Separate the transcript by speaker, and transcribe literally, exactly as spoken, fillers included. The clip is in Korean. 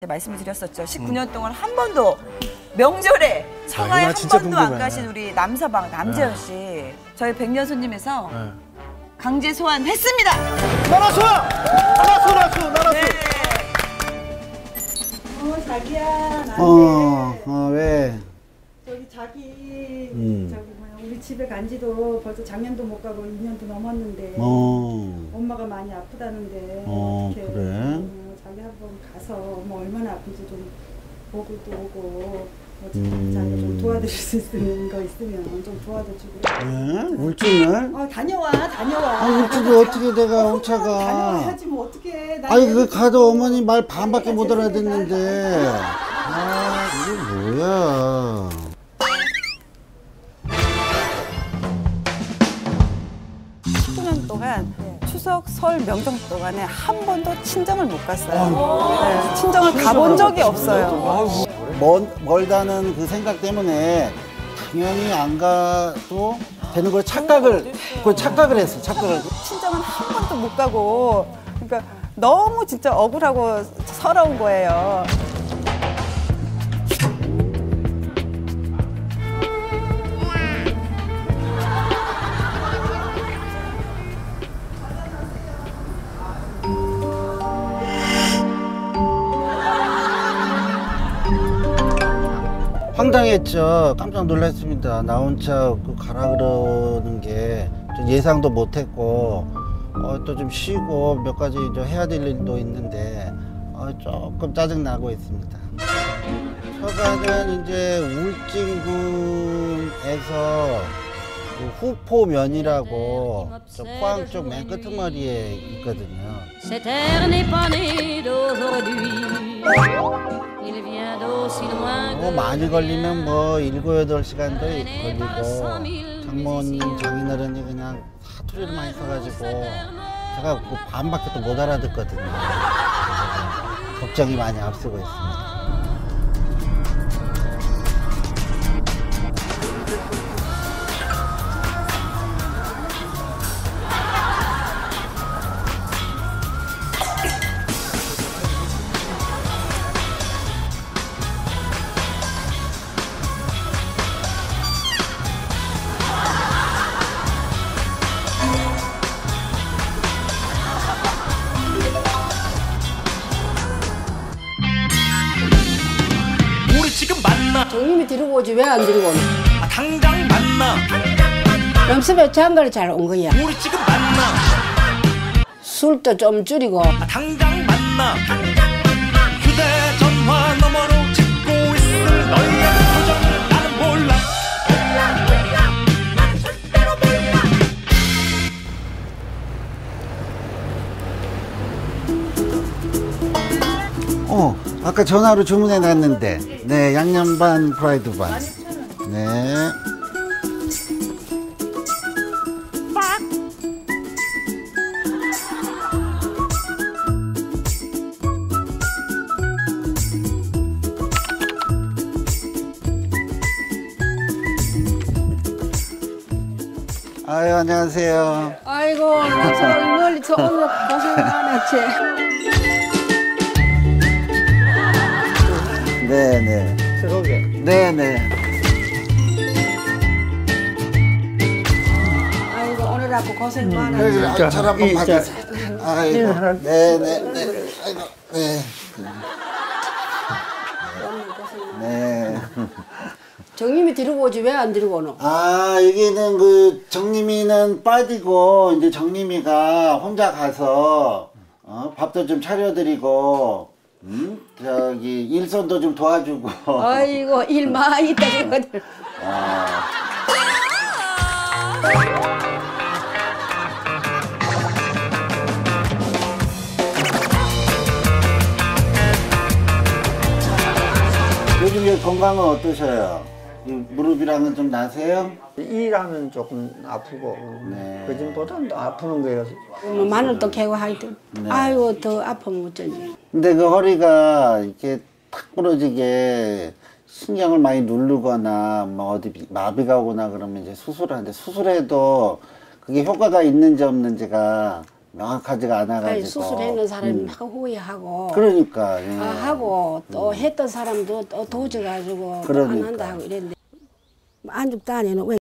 Speaker 1: 말씀을 드렸었죠. 십구 년 동안 한 번도 명절에 성화에 한 번도 안 가신 우리 남서방 남재현 씨. 네. 저희 백년 손님에서 네. 강제 소환했습니다.
Speaker 2: 나라 소환! 나라 소, 나라 소, 나라 소. 네.
Speaker 3: 어, 자기야. 나한테.
Speaker 2: 어, 어, 왜?
Speaker 3: 저기 자기,
Speaker 2: 음.
Speaker 3: 저기 뭐야, 우리 집에 간 지도 벌써 작년도 못 가고 이 년도 넘었는데.
Speaker 2: 어.
Speaker 3: 엄마가 많이 아프다는데.
Speaker 2: 어,
Speaker 3: 어떻게,
Speaker 2: 그래?
Speaker 3: 어, 자기 한번 가서 엄마 얼마나 아픈지 좀 보고 또 오고. 뭐
Speaker 2: 음.
Speaker 3: 자기가 좀 도와드릴 수 있는 거 있으면 좀 도와줘주고.
Speaker 2: 네? 울증을?
Speaker 3: 어, 다녀와, 다녀와.
Speaker 2: 아, 울증이 어떻게 내가 홀차가.
Speaker 3: 다녀와야지 뭐 어떡해.
Speaker 2: 아니, 그 가도 어머니 말 반밖에 못 알아듣는데. 아, 이게 뭐야.
Speaker 1: 십구 년 동안 추석, 설, 명절 동안에 한 번도 친정을 못 갔어요. 네, 친정을 가본 적이 없어요.
Speaker 2: 멀, 멀다는 그 생각 때문에 당연히 안 가도 되는 걸 착각을, 그걸 착각을 했어, 착각을.
Speaker 1: 친정은 한 번도 못 가고, 그러니까 너무 진짜 억울하고 서러운 거예요.
Speaker 2: 황당했죠. 깜짝 놀랐습니다. 나 혼자 그 가라 그러는 게 좀 예상도 못했고, 어, 또 좀 쉬고 몇 가지 이제 해야 될 일도 있는데 어, 조금 짜증 나고 있습니다. 처가는 이제 울진군에서 그 후포면이라고 저 포항 쪽 맨 끄트머리에 있거든요. 뭐 많이 걸리면 뭐 일곱 여덟 시간도 걸리고 장모님 장인어른이 그냥 사투리를 많이 써가지고 제가 그 반밖에 또 못 알아듣거든요. 걱정이 많이 앞서고 있습니다.
Speaker 4: 정님이 데리고 오지 왜 안 데리고 오노?
Speaker 5: 아, 당장 만나.
Speaker 4: 남습에 장가를 잘 온 거야.
Speaker 5: 우리 지금 만나.
Speaker 4: 술도 좀 줄이고.
Speaker 5: 아, 당장 만나. 휴대전화 너머로 찍고 있을 너의 표정을 나는 몰라. 나는 절대로 몰라.
Speaker 2: 어, 아까 전화로 주문해 놨는데. 네, 양념 반, 프라이드 반. 네. 아유, 안녕하세요.
Speaker 4: 아이고, 저 멀리 저 오늘 고생 많았지.
Speaker 2: 네네.
Speaker 6: 들어오게.
Speaker 2: 네네.
Speaker 4: 아이고, 오늘 하고 고생 많았지.
Speaker 2: 그래, 아, 잘 한번 봐주세요. 아이고. 네네네. 아이고, 네. 네.
Speaker 4: 정님이 데리고 오지 왜 안 데리고 오노?
Speaker 2: 아, 여기는 그 정림이는 빠지고 이제 정림이가 혼자 가서 어, 밥도 좀 차려드리고 음? 저기 일손도 좀 도와주고.
Speaker 4: 아이고, 일 많이 있다 저거들.
Speaker 2: 아. 요즘 건강은 어떠셔요? 무릎이랑은 좀 나세요?
Speaker 6: 일하면 조금 아프고
Speaker 2: 네.
Speaker 6: 그전보다는 더 아프는 거예요.
Speaker 4: 뭐 마늘도 캐고 하여튼.
Speaker 2: 네.
Speaker 4: 아이고, 더 아프면 어쩌지.
Speaker 2: 근데 그 허리가 이렇게 탁 부러지게 신경을 많이 누르거나 뭐 어디 마비가 오거나 그러면 이제 수술을 하는데 수술해도 그게 효과가 있는지 없는지가 명확하지가 않아가지고.
Speaker 4: 아니, 수술했는 사람이
Speaker 2: 음.
Speaker 4: 막 후회하고.
Speaker 2: 그러니까. 예.
Speaker 4: 아, 하고 또 했던 사람도 또 도져가지고 또 안
Speaker 2: 그러니까.
Speaker 4: 한다 하고 이랬는데 안 죽다 아니는 왜